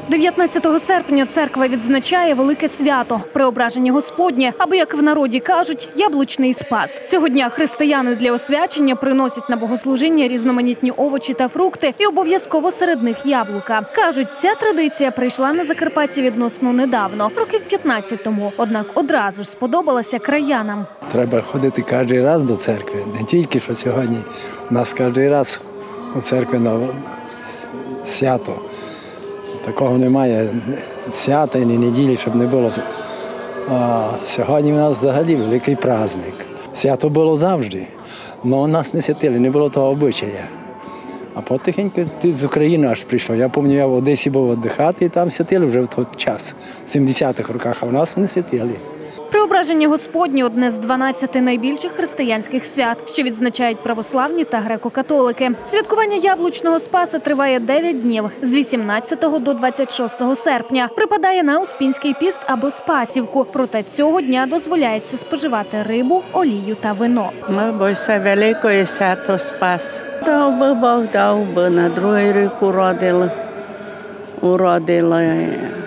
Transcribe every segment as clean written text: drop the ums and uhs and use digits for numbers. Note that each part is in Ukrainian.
19 серпня церква відзначає велике свято – Преображення Господнє, або, як в народі кажуть, яблучний спас. Цього дня християни для освячення приносять на богослужіння різноманітні овочі та фрукти і обов'язково серед них яблука. Кажуть, ця традиція прийшла на Закарпатті відносно недавно, років 15 тому, однак одразу ж сподобалася краянам. Треба ходити кожен раз до церкви, не тільки, що сьогодні. У нас кожен раз у церкві на свято. Такого немає свята і неділі, щоб не було. А сьогодні у нас взагалі великий праздник. Свято було завжди, але нас не святили, не було того обичая. А потихеньку з України аж прийшло. Я пам'ятаю, я в Одесі був віддихати, і там святили вже в той час, в 70-х роках, а в нас не святили. Преображення Господнє – одне з 12 найбільших християнських свят, що відзначають православні та греко-католики. Святкування яблучного спаса триває 9 днів – з 18 до 26 серпня. Припадає на Успінський піст або Спасівку. Проте цього дня дозволяється споживати рибу, олію та вино. Бо це велике свято Спас. Дав би Бог, дав би, на другий рік уродили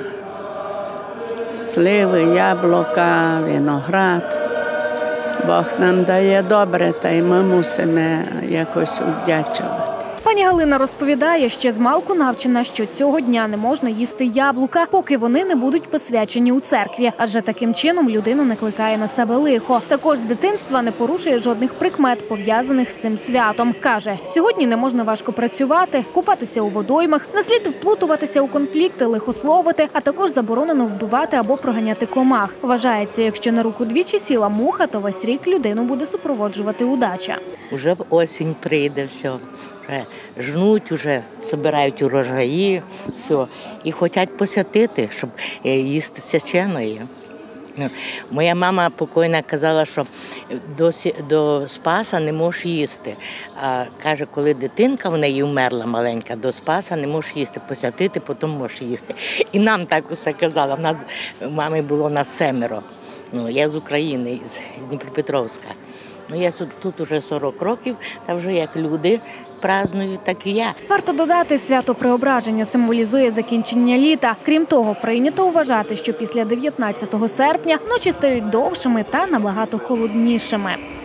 сливи, яблука, виноград. Бог нам дає добре, та й ми мусимо якось вдячувати. Пані Галина розповідає, ще змалку навчена, що цього дня не можна їсти яблука, поки вони не будуть посвячені у церкві, адже таким чином людина накликає на себе лихо. Також з дитинства не порушує жодних прикмет, пов'язаних з цим святом. Каже, сьогодні не можна важко працювати, купатися у водоймах, не слід вплутуватися у конфлікти, лихословити, а також заборонено вбивати або проганяти комах. Вважається, якщо на руку двічі сіла муха, то весь рік людину буде супроводжувати удача. Уже осінь прийде, все, вже жнуть, вже збирають урожаї, все. І хочуть посвятити, щоб їсти свяченої. Моя мама покойна казала, що до Спаса не можеш їсти. А каже, коли дитинка в неї вмерла маленька, до Спаса не можеш їсти, посвятити, потім можеш їсти. І нам так усе казала. У мами було нас 7. Я з України, з Дніпропетровська. Я тут уже 40 років, та вже як люди празднують, так і я. Варто додати, свято Преображення символізує закінчення літа. Крім того, прийнято вважати, що після 19 серпня ночі стають довшими та набагато холоднішими.